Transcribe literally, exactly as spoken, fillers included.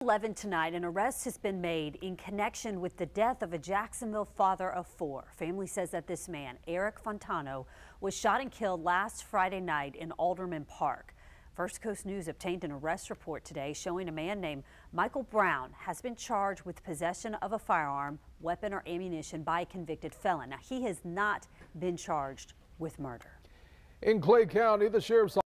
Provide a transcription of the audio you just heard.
eleven tonight, an arrest has been made in connection with the death of a Jacksonville father of four. Family says that this man, Erik Fountano, was shot and killed last Friday night in Alderman Park. First Coast News obtained an arrest report today showing a man named Michael Brown has been charged with possession of a firearm, weapon, or ammunition by a convicted felon. Now, he has not been charged with murder. In Clay County, the sheriff's